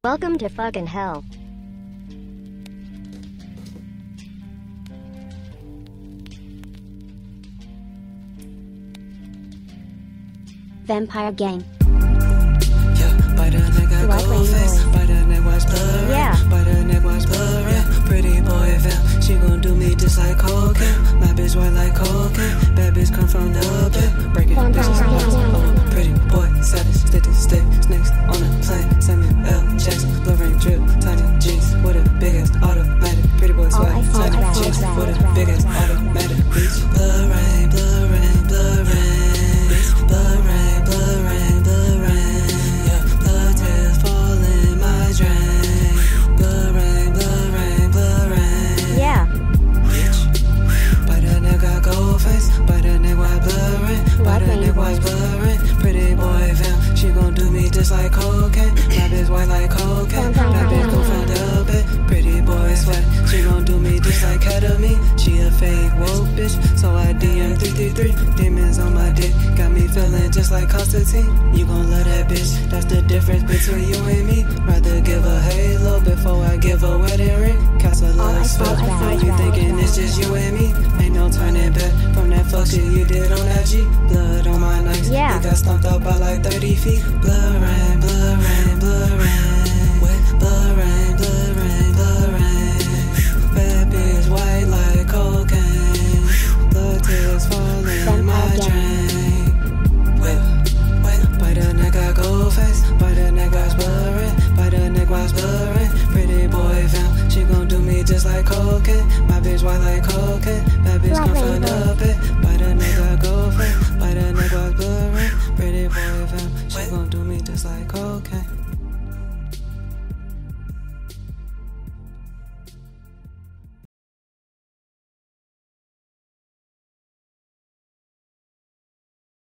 Welcome to fucking hell. Vampire gang. Yeah, by the neck I go face, by the neck watch blurry, Yeah. by the neck watch blurry. Pretty boy vamp, she gon' do me just like cocaine. My bitch white like cocaine, bad bitch come from the pit. Break it, bitches, oh, pretty boy, savage, stick to stick, snakes on a plane. Samuel L. Jackson, blue rain drip, tiny jeans with a big ass automatic. Pretty boy swag, tiny jeans with a big ass automatic. Beach, blood rain, blood rain, blood rain. Beach, blood rain, blood rain, blood rain. Yeah, blood tears fall in my drain. Blood rain, blood rain, blood rain. Yeah. By the neck I go face, by the neck white blood rain, by the neck white blood rain. Pretty boy vamp, she gon' do me just like cocaine. My bitch white like cocaine, that bitch gon' find the bed. Pretty boy sweat, she gon' do me just like ketamine. She a fake woke bitch, so I DM 333. Demons on my dick, got me feeling just like Constantine. You gon' love that bitch, that's the difference between you and me. Rather give a halo before I give a wedding ring. Cast a love spell, now you thinking it's just you and me. Ain't no turning back from that fuck shit you did on that G. Blood on my nights, Yeah. got stomped out by like 30 feet. Blood rain, blood rain, blood rain. Wet blood rain, blood rain, blood rain. Bad bitch white like cocaine. Blood tears falling in my drain. Wet, by the neck I go face, by the neck I blurring, by the neck I blurring. Pretty boy vamp, she gon' do me just like cocaine. My bitch white like cocaine.